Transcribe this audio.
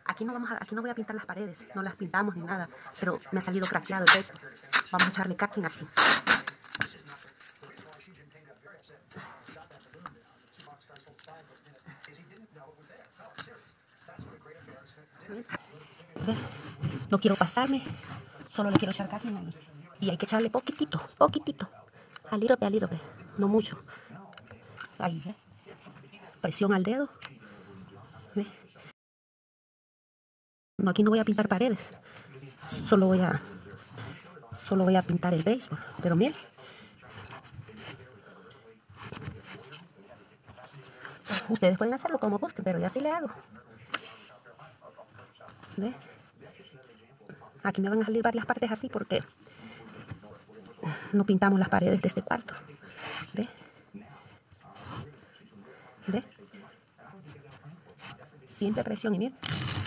Aquí no voy a pintar las paredes, no las pintamos ni nada, pero me ha salido craqueado el techo. Vamos a echarle caquín así. ¿Ve? No quiero pasarme, solo le quiero echar caquín ahí. Y hay que echarle poquitito, poquitito. A little bit, no mucho. Ahí, ¿ve? Presión al dedo. ¿Ve? No, aquí no voy a pintar paredes. Solo voy a pintar el béisbol. Pero miren. Ustedes pueden hacerlo como gusten, pero yo así le hago. ¿Ve? Aquí me van a salir varias partes así porque no pintamos las paredes de este cuarto. ¿Ve? ¿Ve? Siempre presión y miren.